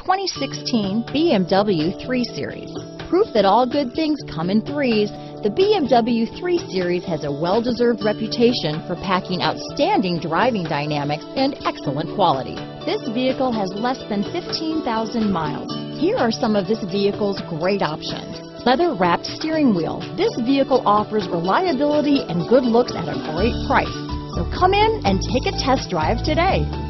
2016 BMW 3 Series. Proof that all good things come in threes, the BMW 3 Series has a well-deserved reputation for packing outstanding driving dynamics and excellent quality. This vehicle has less than 15,000 miles. Here are some of this vehicle's great options. Leather-wrapped steering wheel. This vehicle offers reliability and good looks at a great price. So come in and take a test drive today.